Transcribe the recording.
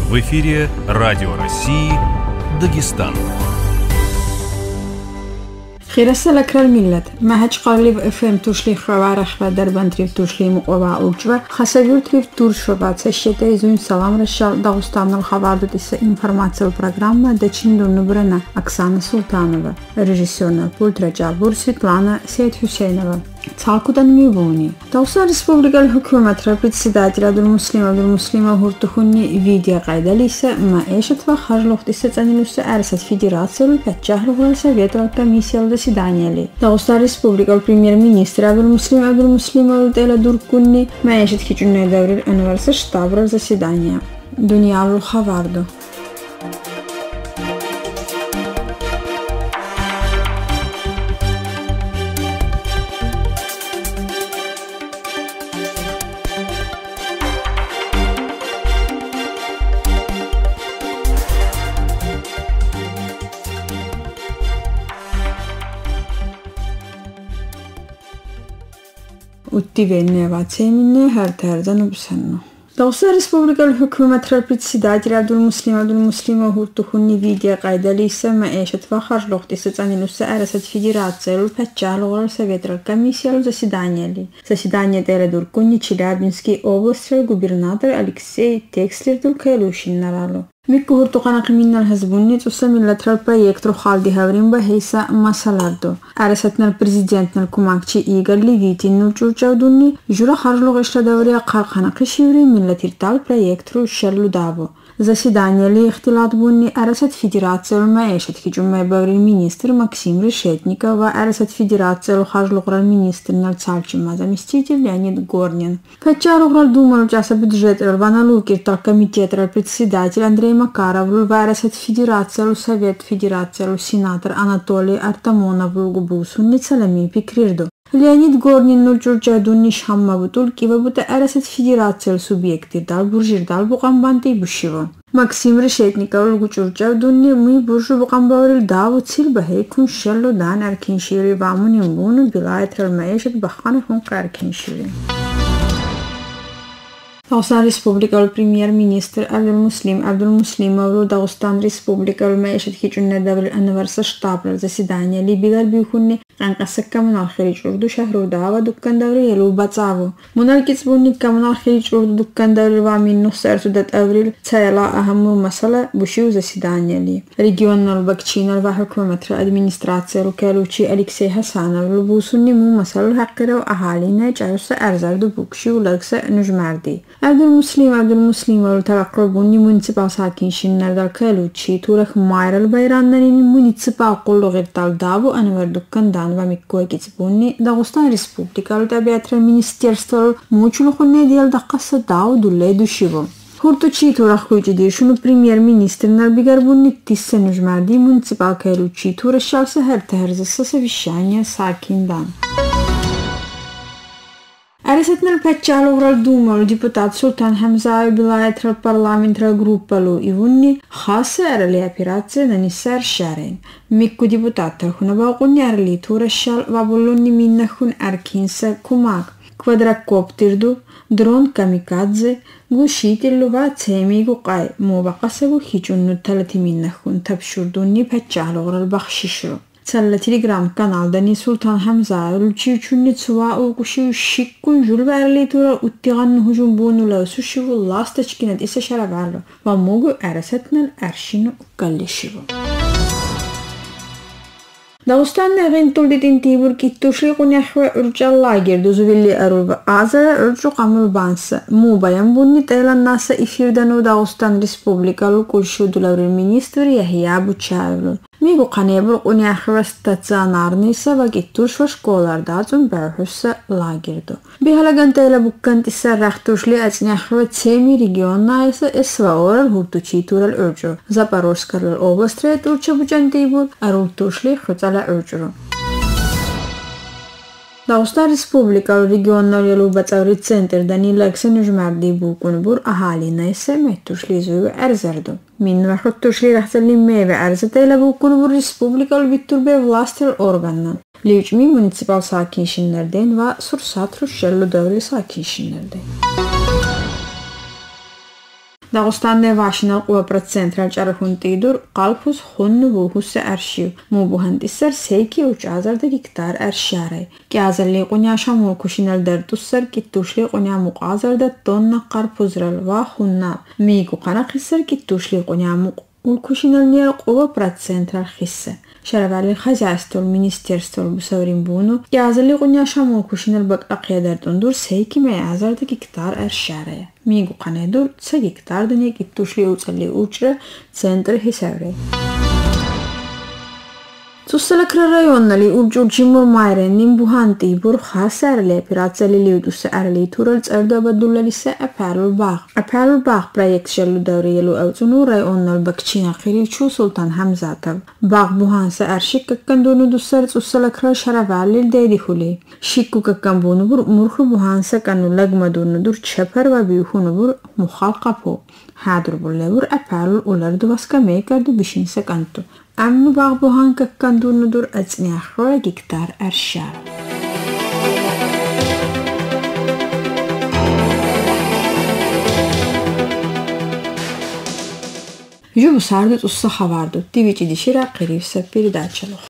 В эфире Радио России, Дагестан. خيرسالة الملت معهج قريب FM توشلي خوارخ و دربان تريف توشلي مقوبا أوجوا خسرور تريف تور شبات سشيتا زون سلام رشال داغستان الخبر دتيس информация программа дачиндо нубрана Оксана Султанова, режиссер на пульт Раджабур Светлана Сейдхусейнова. Цалкудан мюбуни. Дагестан республикал хукуматра председатель Абдулмуслима Хуртухуни видео кайдалиса маэшет ва харлохтиса цанилуса арсат федерациялы пятчахлуграл совета комиссия заседанияли. Дагестан республикал премьер-министр Абдулмуслима Тела Дуркуни маэшет хичунне даврил университет штабрал заседания. Дуниялу хаварду. Утивенева цеминне хартардан убсанно. Дагестан республикал хукуматра председатель Абдулмуслима Хуртухуни видео кайдалиса маэшет ва харлохтиса цанилуса арасат федерациялы пятчахлуграл совета комиссия заседанияли. Заседание Тела Дуркуни Челябинский областный губернатор Алексей Текслер Дулкайлушин нарало. Микку хуртуқанақ миннал хазбунни туса миллатрал проектру халди хаврин ба хейса масалардо. Арасатнал президентнал кумакчи Игорь Левитин нучурчавдунни жура харлуғ ишладаврия қарқанақи шиври миллатиртал проектру шерлудаву. Заседание ли ихтилат бунни арасат федерациялы маэшет хиджуммай баврил министр Максим Решетников ва арасат федерациялы харлуғрал министрнал цалчима заместитель Леонид Горнин. Пятчахлуғрал думал учаса бюджет ваналукиртал комитетрал председатель Андрей Макаров ва арасат федерациялы совет федерациялы сенатор Анатолий Артамонов губусунни цалами пикрирду. Леонид Горнин нучурчадунни шаммабутул кивабута арасат федерациялы субъектирдал буржирдал буқамбанти бушиво. Максим Решетников гучурчавдунни мы буржу буқамбаврил даву цилбахей кун шелло дан аркиншири вамуни муну билайтрал маэшет баханы хунка аркиншири. Дагестан республикал премьер-министр Абдулмуслима Дагестан республикал маэшет хичунне даврил университет штабрал заседания либигар бихунни قنقص كمنال خريج أردو شهر دعوة دكان دوري يلو بتعبو منال كتبوني كمنال خريج أردو دكان دوري وامين نصر سدات أوريل تايلا أهم مسألة بشيو زسيدانيا لي ريجيونال باكتشينال وحكومتر أدمينستراتسيا لوكالوشي أليكسي حسانov لبوسوني مو مسألة حقيرة وأهالينا جايوسا أرزاردو بوكشيو لغسا نجماردي Абдулмуслима ترقبوني منتبال ساكين شنر دال كالوشي تورخ مايرال بيراننين منتبال قلو غير تال دابو أنور دكان دان ومكوه كتبوني داغستان республикалу табиатрал министерствал мучулухунне дел даққаса дау дуллей душиво. Хуртучи турахкуйчи дешуну премьер-министр нарбигарбунни тиссе нужмарди муниципал кайлучи турашалса хертахерзаса совещание сакин дан. Арасатнал пятчахлуғрал думал депутат Султан Хамзаев билайтрал парламентрал группалу ивунни хаса арали операция на Ниссар Шарен. Микку депутаттар хунабaqunni арали турашал вабулунни миннахун аркинса кумак. Квадрокоптерду, дрон камикадзе, глушителю ва цемигу қай мубақасагу хичунну талати миннахун табшурдунни пятчахлуғрал бахшишру. Цалла телеграм канал дани Султан Хамзаев лучичунни цуа угуши шиккун жулбарли тура уттиган хужум бунула сушиву ластачкинат иса шарагарлу ва могу арасатнал аршину уккаллишиву. Дагестан рентулдитин тибур киттушли куняхва урчаллагер дузувилли арулба азара урчу камул банса му баян бунни тайлан наса эфирдану Дагестан республикалу куршудулаврил министр Яхия Бучаевлу. Мигу қанебур куняхва стационарниса ва киттушва школарда зун бәрхусса лагерду. Бихалаган тайла буккантиса рахтушли ацняхва цеми регионнайса эсваорал хуртучи турал урчу. Запорожскарал областрет урча бучан тибур арултушли хутала урчуру. Дагестан республикалу регионнал ялу бацаври центр дани лекса нужмарди букунбур ахалинайса меттушли зуйу арзарду. Min вахуттушли рахтали меве арзатайла букунбур республикалу биттурбе властил органнан. Liuçmi munisipal sakinşinlerden ve Sursat Ruşellu devri sakinşinlerden. Dağıstan'da vaşinal qıva procentral çarıxuntidur qalpus xunnu buhussa arşiv. Mubuhandisar seyki 3000 hektar arşaray. Kiazarli qunyasha mulkushinal dartussar kittushli qunya muqazarda tonna qarpuzral va xunna. Migu qanaqisar kittushli qunya mulkushinal nyer qıva procentral xissa. Şaravarli xazastol ministerstol busavrin bunu. Kiazarli qunyasha mulkushinal baqaqiya dartundur seyki 1000 hektar arşaraya. Migu qanedur 3 hektar dnia kittushli utsali uçra centr hisavray. Tsusalakra rayonnali urjurjimur mayrenin buhantibur khasarli operatsiyali liudusa arli tural tsardabadullalisa apalul bagh. Apalul bagh proyekt shallu davriyelu awtsunu rayonnal bakchina qirichu Sultan Hamzatov. Bagh buhansa arshik kakkandunu dusar tsusalakra sharavalil dedihuli. Shikku kakkambunubur murkhu buhansa kanu lagmadunur chapar va bihunubur mukhalqapo. Hadrubullevur apalul ulardu vaska mekardu bishinsa kantu. Amnu bagh buhan kakkandunudur atsniakhra hektar arshar. Ju sardu tussa khavardu. Tivici dishira qirivsa передачалох.